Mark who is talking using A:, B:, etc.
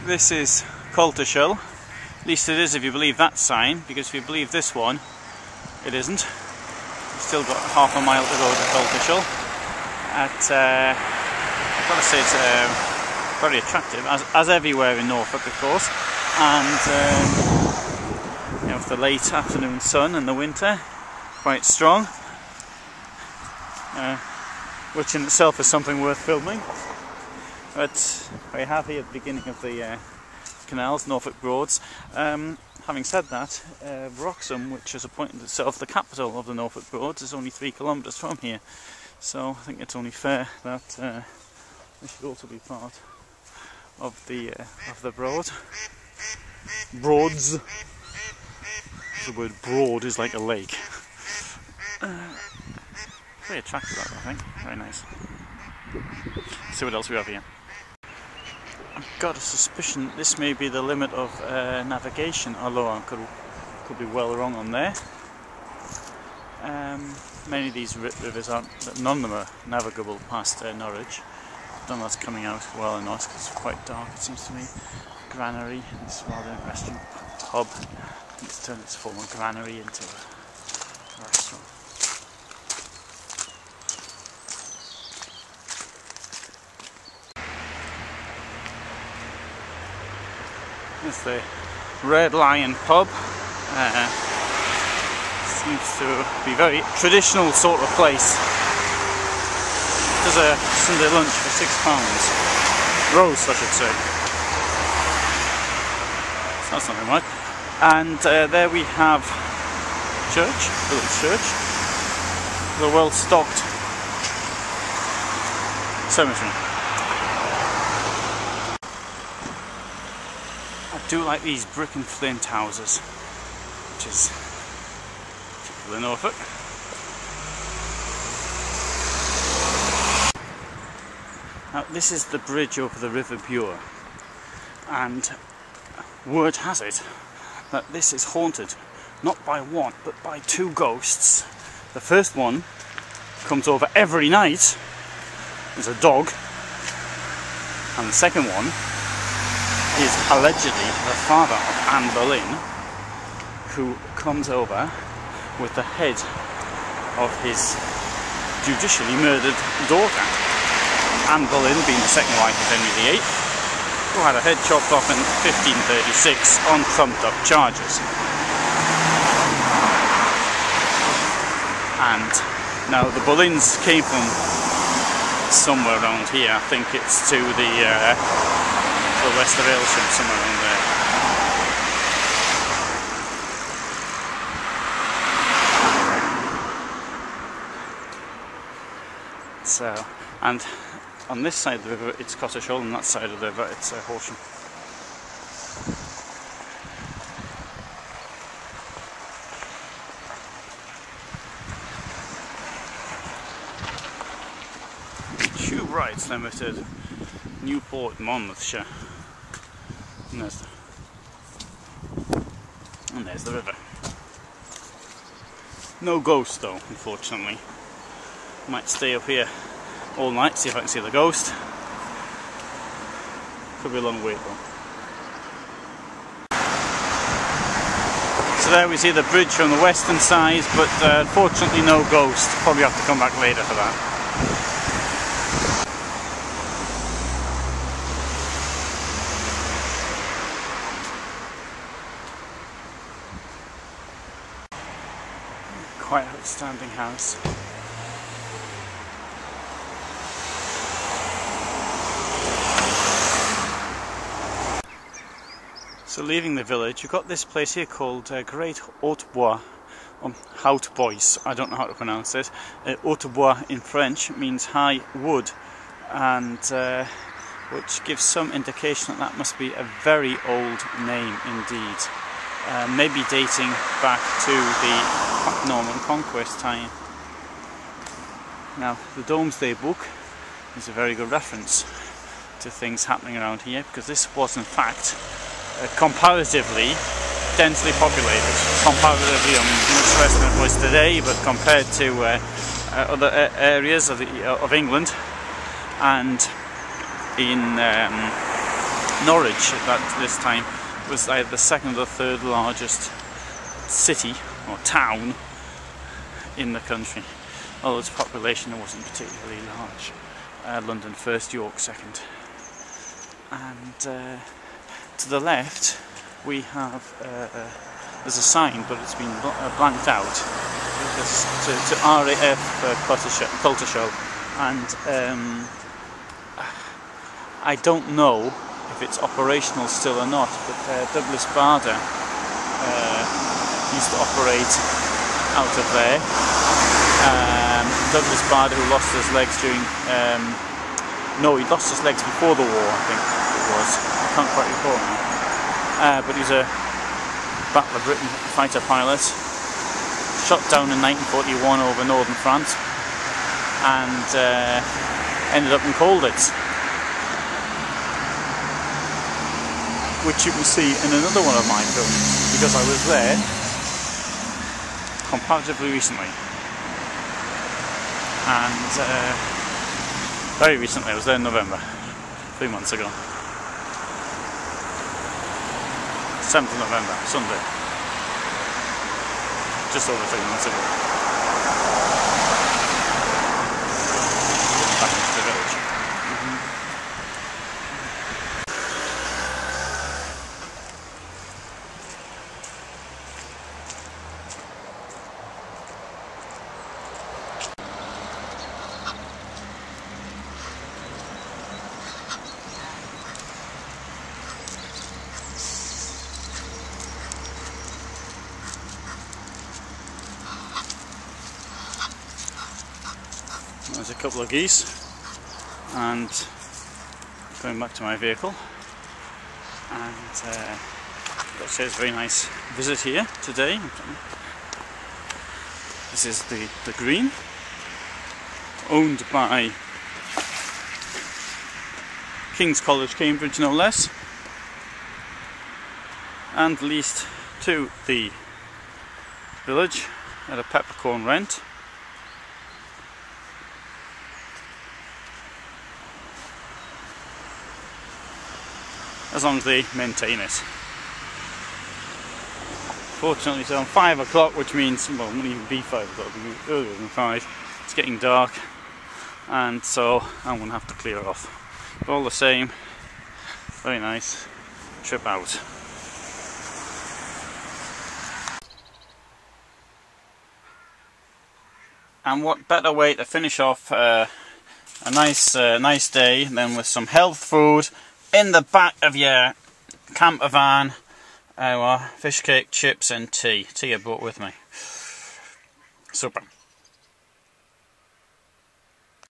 A: This is Coltishall. At least it is if you believe that sign, because if you believe this one, it isn't. We've still got half a mile to go to Coltishall. I've got to say it's very attractive, as everywhere in Norfolk, of course. And you know, with the late afternoon sun in the winter, quite strong, which in itself is something worth filming. But we have here at the beginning of the canals, Norfolk Broads. Having said that, Wroxham, which has appointed itself the capital of the Norfolk Broads, is only 3 kilometres from here. So I think it's only fair that they should also be part of the broad. Broads. The word broad is like a lake. Very attractive, that, I think. Very nice. Let's see what else we have here. I've got a suspicion this may be the limit of navigation, although I could be well wrong on there. Many of these rivers aren't, none of them are navigable past Norwich. I don't know that's coming out well or not because it's quite dark, it seems to me. Granary, this rather interesting pub. It's turned its former granary into a restaurant. It's the Red Lion pub. Seems to be a very traditional sort of place. There's a Sunday lunch for £6. Roast, I should say. So that's nothing much. And there we have church, village church. The well-stocked cemetery. I do like these brick and flint houses, which is typical in Norfolk. Now this is the bridge over the River Bure, and word has it that this is haunted not by one but by 2 ghosts. The first one comes over every night as a dog, and the second one is allegedly the father of Anne Boleyn, who comes over with the head of his judicially murdered daughter. Anne Boleyn being the second wife of Henry VIII, who had her head chopped off in 1536 on trumped-up charges. And now the Boleyns came from somewhere around here. I think it's to the west of Aylsham, somewhere around there. So, and on this side of the river it's Coltishall, and that side of the river it's Aylsham. Tube Rights Limited, Newport, Monmouthshire. And there's the river. No ghost though, unfortunately. Might stay up here all night, see if I can see the ghost. Could be a long wait though. So there we see the bridge on the western side, but unfortunately no ghost. Probably have to come back later for that. Quite outstanding house. So leaving the village, you've got this place here called Great Hautbois, or Hautbois, I don't know how to pronounce it. Hautbois in French means high wood, and which gives some indication that that must be a very old name indeed. Maybe dating back to the Norman Conquest time. Now, the Domesday Book is a very good reference to things happening around here, because this was in fact comparatively densely populated. Comparatively, I mean, much less than it was today, but compared to other areas of England, and in Norwich at this time was either the second or third largest city or town in the country, although its population wasn't particularly large. London first, York second. And to the left we have there's a sign, but it's been blanked out. To RAF Coltishall, and I don't know if it's operational still or not, but Douglas Bader used to operate out of there. Douglas Bader, who lost his legs during no, he lost his legs before the war, I think it was. I can't quite recall now. But he's a Battle of Britain fighter pilot, shot down in 1941 over northern France, and ended up in Colditz, which you can see in another one of my films, because I was there comparatively recently. And very recently, I was there in November, 3 months ago. 7th of November, Sunday. Just over 3 months ago. Back into the village. There's a couple of geese, and going back to my vehicle, and got to say it's a very nice visit here today. This is the Green, owned by King's College, Cambridge, no less, and leased to the village at a peppercorn rent. As long as they maintain it. Fortunately, it's on 5 o'clock, which means, well, it wouldn't even be 5 o'clock, it would be earlier than 5. It's getting dark, and so I'm going to have to clear off. But all the same, very nice trip out. And what better way to finish off a nice day than with some health food in the back of your camper van. Our fish cake, chips and tea. Tea I brought with me. Super.